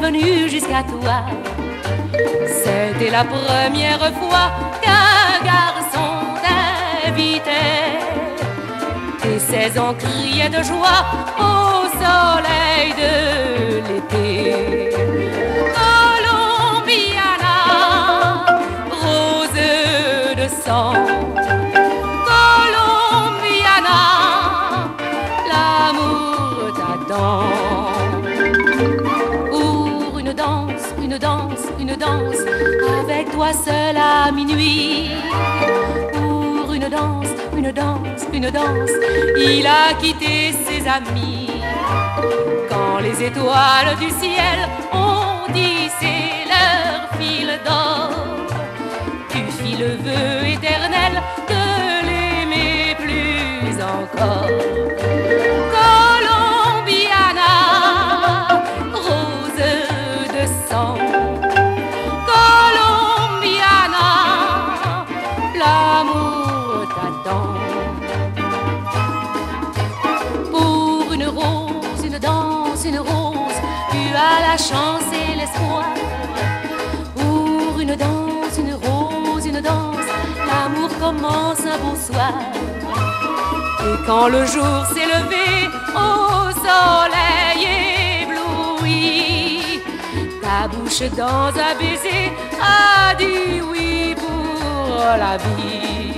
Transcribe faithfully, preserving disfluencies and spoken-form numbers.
venu jusqu'à toi. C'était la première fois qu'un garçon t'invitait. Tes seize ans criaient de joie au soleil de l'été. Colombiana, rose de sang. Colombiana, l'amour t'attend. Pour une danse, une danse, une danse, avec toi seul à minuit. Pour une danse, une danse, une danse, il a quitté ses amis. Quand les étoiles du ciel ont tissé leur fil d'or, tu fis le vœu éternel de l'aimer plus encore. Colombiana, rose de sang. Colombiana, l'amour t'attend. Pour une rose, une danse, une rose, tu as la chance et l'espoir. Pour une danse, une rose, une danse, l'amour commence un beau soir. Et quand le jour s'est levé au soleil ébloui, ta bouche dans un baiser a dit oui pour la vie.